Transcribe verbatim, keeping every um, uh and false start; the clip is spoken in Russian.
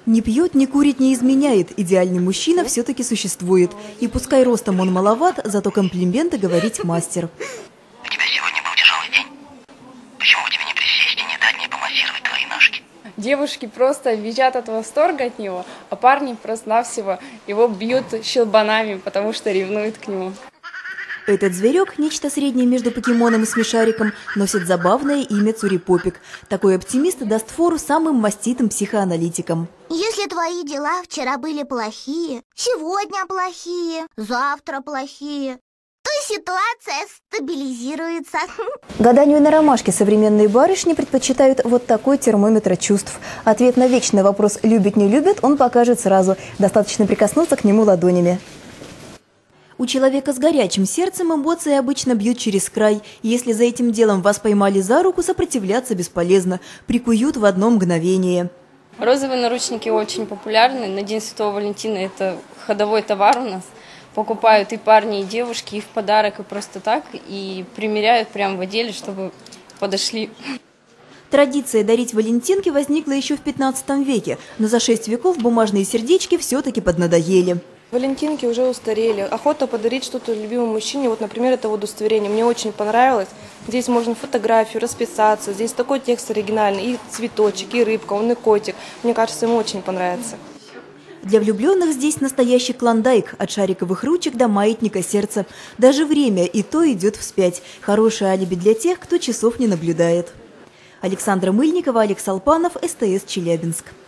Не пьет, не курит, не изменяет. Идеальный мужчина все-таки существует. И пускай ростом он маловат, зато комплименты говорить мастер. У тебя сегодня был тяжелый день. Почему бы тебе не присесть и не дать мне помассировать твои ножки? Девушки просто визжат от восторга от него, а парни просто-навсего его бьют щелбанами, потому что ревнуют к нему. Этот зверек, нечто среднее между покемоном и смешариком, носит забавное имя Цурипопик. Такой оптимист даст фору самым маститым психоаналитикам. Если твои дела вчера были плохие, сегодня плохие, завтра плохие, то ситуация стабилизируется. Гаданию на ромашке современные барышни предпочитают вот такой термометр чувств. Ответ на вечный вопрос «любит-не любит» он покажет сразу. Достаточно прикоснуться к нему ладонями. У человека с горячим сердцем эмоции обычно бьют через край. Если за этим делом вас поймали за руку, сопротивляться бесполезно. Прикуют в одно мгновение. Розовые наручники очень популярны. На День Святого Валентина это ходовой товар у нас. Покупают и парни, и девушки, и в подарок, и просто так. И примеряют прямо в отделе, чтобы подошли. Традиция дарить валентинки возникла еще в пятнадцатом веке. Но за шесть веков бумажные сердечки все-таки поднадоели. Валентинки уже устарели. Охота подарить что-то любимому мужчине. Вот, например, это вот удостоверение. Мне очень понравилось. Здесь можно фотографию, расписаться. Здесь такой текст оригинальный. И цветочек, и рыбка, он и котик. Мне кажется, ему очень понравится. Для влюбленных здесь настоящий клондайк. От шариковых ручек до маятника сердца. Даже время и то идет вспять. Хорошее алиби для тех, кто часов не наблюдает. Александра Мыльникова, Алекс Алпанов, СТС Челябинск.